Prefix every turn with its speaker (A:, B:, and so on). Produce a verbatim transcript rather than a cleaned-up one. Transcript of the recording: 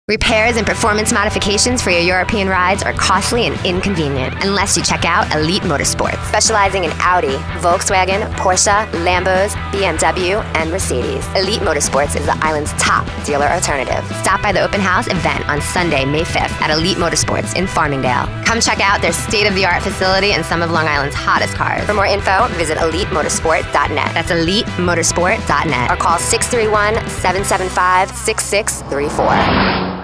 A: Repairs and performance modifications for your European rides are costly and inconvenient unless you check out Elite Motorsports. Specializing in Audi, Volkswagen, Porsche, Lambos, B M W, and Mercedes, Elite Motorsports is the island's top dealer alternative. Stop by the open house event on Sunday, May fifth at Elite Motorsports in Farmingdale. Come check out their state-of-the-art facility and some of Long Island's hottest cars. For more info, visit elite motorsport dot net. That's elite motorsport dot net. Or call six three one, seven seven five, six six three four.